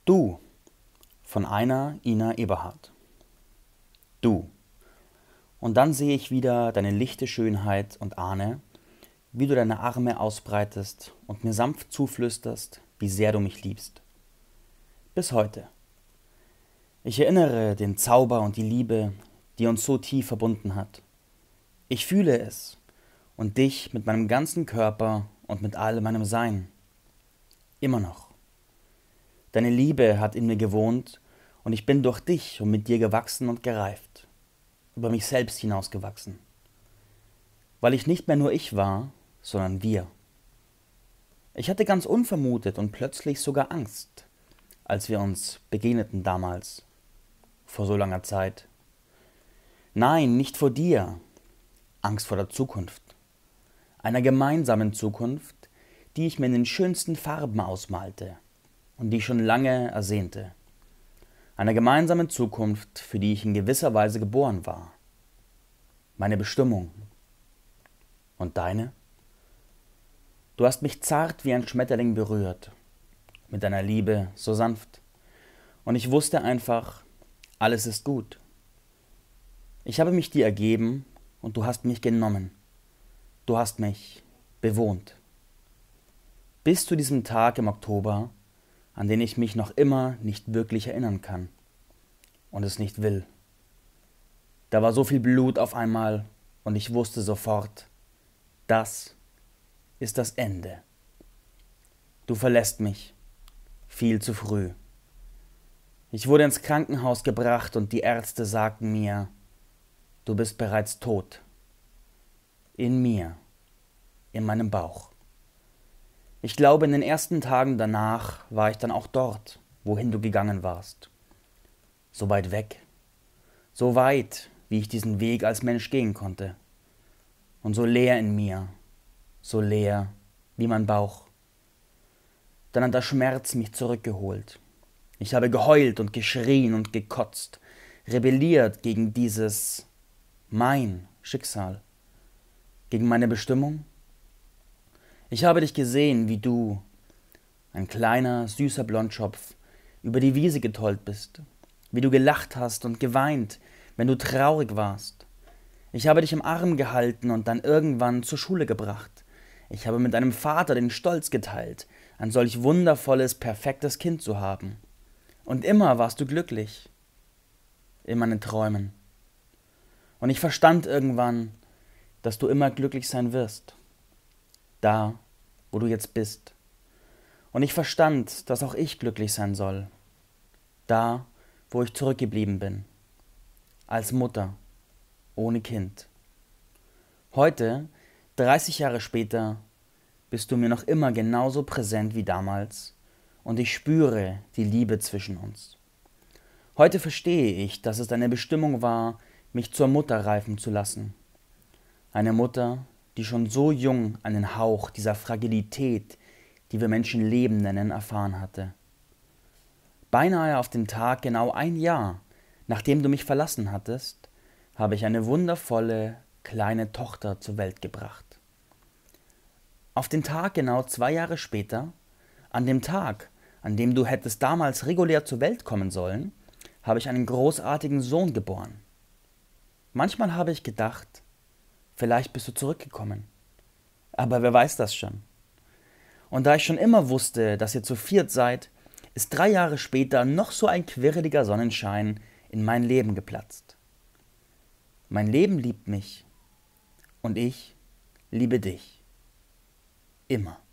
Du von einer Ina Eberhardt. Du. Und dann sehe ich wieder deine lichte Schönheit und ahne, wie du deine Arme ausbreitest und mir sanft zuflüsterst, wie sehr du mich liebst. Bis heute. Ich erinnere den Zauber und die Liebe, die uns so tief verbunden hat. Ich fühle es und dich mit meinem ganzen Körper und mit all meinem Sein. Immer noch. Deine Liebe hat in mir gewohnt und ich bin durch dich und mit dir gewachsen und gereift, über mich selbst hinausgewachsen. Weil ich nicht mehr nur ich war, sondern wir. Ich hatte ganz unvermutet und plötzlich sogar Angst, als wir uns begegneten damals, vor so langer Zeit. Nein, nicht vor dir, Angst vor der Zukunft, einer gemeinsamen Zukunft, die ich mir in den schönsten Farben ausmalte und die ich schon lange ersehnte. Einer gemeinsamen Zukunft, für die ich in gewisser Weise geboren war. Meine Bestimmung. Und deine? Du hast mich zart wie ein Schmetterling berührt, mit deiner Liebe so sanft. Und ich wusste einfach, alles ist gut. Ich habe mich dir ergeben und du hast mich genommen. Du hast mich bewohnt. Bis zu diesem Tag im Oktober, an den ich mich noch immer nicht wirklich erinnern kann und es nicht will. Da war so viel Blut auf einmal und ich wusste sofort, das ist das Ende. Du verlässt mich viel zu früh. Ich wurde ins Krankenhaus gebracht und die Ärzte sagten mir, du bist bereits tot. In mir, in meinem Bauch. Ich glaube, in den ersten Tagen danach war ich dann auch dort, wohin du gegangen warst. So weit weg, so weit, wie ich diesen Weg als Mensch gehen konnte. Und so leer in mir, so leer wie mein Bauch. Dann hat der Schmerz mich zurückgeholt. Ich habe geheult und geschrien und gekotzt, rebelliert gegen dieses mein Schicksal, gegen meine Bestimmung. Ich habe dich gesehen, wie du, ein kleiner, süßer Blondschopf, über die Wiese getollt bist, wie du gelacht hast und geweint, wenn du traurig warst. Ich habe dich im Arm gehalten und dann irgendwann zur Schule gebracht. Ich habe mit deinem Vater den Stolz geteilt, ein solch wundervolles, perfektes Kind zu haben. Und immer warst du glücklich, in meinen Träumen. Und ich verstand irgendwann, dass du immer glücklich sein wirst. Da, wo du jetzt bist. Und ich verstand, dass auch ich glücklich sein soll. Da, wo ich zurückgeblieben bin. Als Mutter, ohne Kind. Heute, 30 Jahre später, bist du mir noch immer genauso präsent wie damals und ich spüre die Liebe zwischen uns. Heute verstehe ich, dass es deine Bestimmung war, mich zur Mutter reifen zu lassen. Eine Mutter, die schon so jung einen Hauch dieser Fragilität, die wir Menschen Leben nennen, erfahren hatte. Beinahe auf den Tag genau ein Jahr, nachdem du mich verlassen hattest, habe ich eine wundervolle, kleine Tochter zur Welt gebracht. Auf den Tag genau 2 Jahre später, an dem Tag, an dem du hättest damals regulär zur Welt kommen sollen, habe ich einen großartigen Sohn geboren. Manchmal habe ich gedacht, vielleicht bist du zurückgekommen. Aber wer weiß das schon? Und da ich schon immer wusste, dass ihr zu viert seid, ist 3 Jahre später noch so ein quirliger Sonnenschein in mein Leben geplatzt. Mein Leben liebt mich und ich liebe dich. Immer.